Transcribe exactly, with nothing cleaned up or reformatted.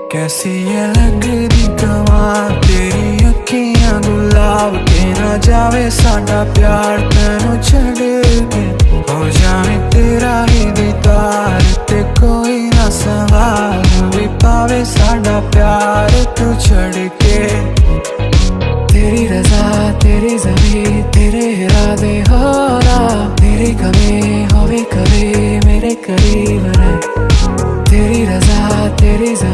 कैसी ये लगदी कमाल तेरी अखियां गुलाब के ना जावे साडा प्यार तैनू छड़ के हो जावे तेरा ही दीदार ते कोई ना सवाल भी पावे साडा प्यार तू छड़ के। तेरी रजा तेरी ज़मीं तेरे इरादे हो रहा तेरी कमी होवे कभी मेरे करीब रहे। तेरी रजा तेरी